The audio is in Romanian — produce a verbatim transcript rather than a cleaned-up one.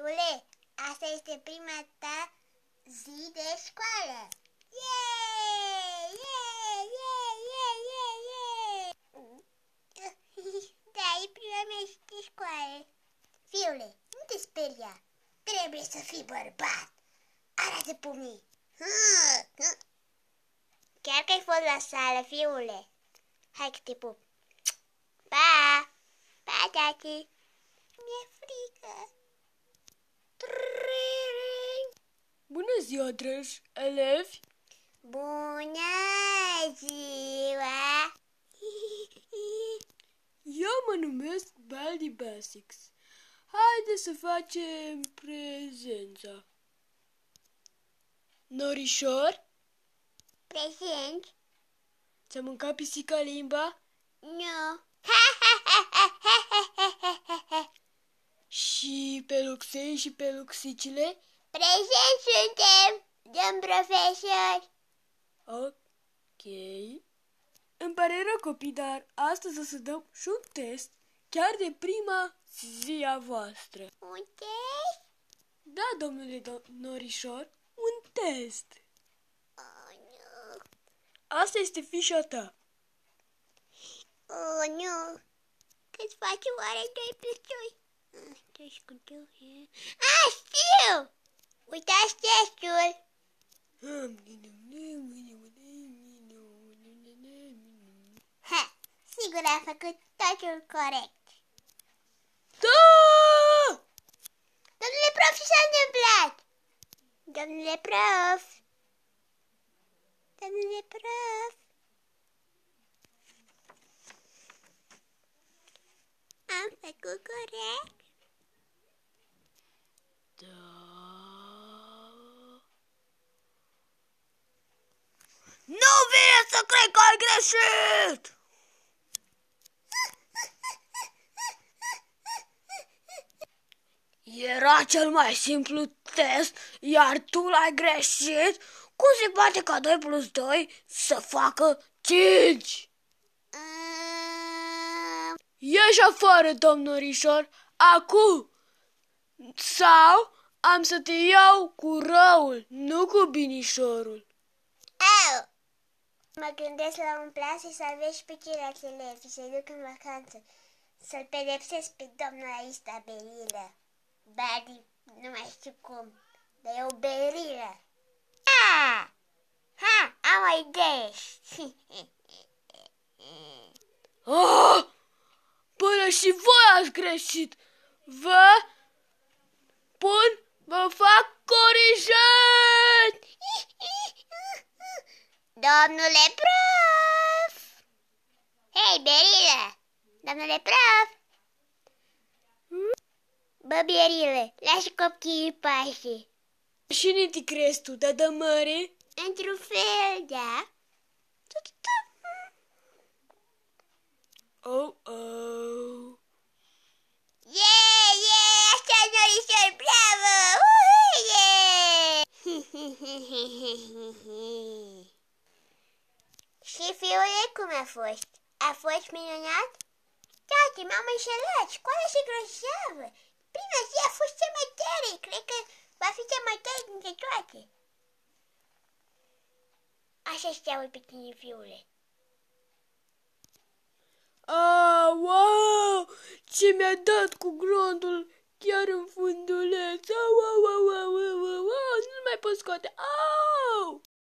Fiule, asta este prima ta zi de școală. Yeee! Yeee! Yeee! Yeee! Yeee! Da, e prima mea zi de școală. Fiule, nu te speria. Trebuie să fii bărbat. Arată pumnii. Chiar că ai fost la sală, fiule. Hai că te pup. Pa! Pa, tati! Mi-e frică. Bună ziua, dragi elevi! Bună ziua! Eu mă numesc Baldi Basics. Haideți să facem prezența. Norișor? Prezent? Ți-a mâncat pisica limba? Nu. Și peluxei și peluxicile? Prezent suntem, domn profesor. Ok. Îmi pare rău, copii, dar astăzi o să dăm și un test, chiar de prima zi a voastră. Un test? Da, domnule do- Norișor, un test. Oh, nu. Asta este fișa ta. Oh, nu. Cât face oare doi plus doi? doi cu doi. Ah, știu! Uitați testul. Ha, sigur a făcut totul corect. Da! Domnule prof, ce s-a întâmplat? Domnule prof. Domnule prof. Am făcut corect? Da. Nu vine să cred că ai greșit! Era cel mai simplu test, iar tu l-ai greșit? Cum se poate ca doi plus doi să facă cinci? Um... Ieși afară, domn Norișor, acum! Sau am să te iau cu răul, nu cu binișorul. Au! Mă gândesc la un plan să salvez și pe ceilalți elevi, să-i duc în vacanță, să-l pedepsesc pe domnul Aista Berilă. Badi, nu mai știu cum, dar e o berilă. Ha! Ha! Am o idee! Ah! Până și voi ați greșit! Vă pun, vă fac corijat! Domnule prof! Hei, berilă! Domnule prof! Bă, berilă, lași copiii pașii. Și niti crezi tu, da, da, mare? Într-un fel, da? Oh, oh. Yeah, yeah, așa Norișor, bravo! Uhu, yeah! Și fiule, cum a fost? A fost minunat? Tati, m-am înșelat, școala și grozavă. Prima zi a fost cea mai tare, cred că va fi cea mai tare dintre toate. Așa știau pe tine, fiule. Ah, wow! Ce mi-a dat cu grondul chiar în funduleț! Au, au, au, au, au, au, au, nu mai pot scoate! Au!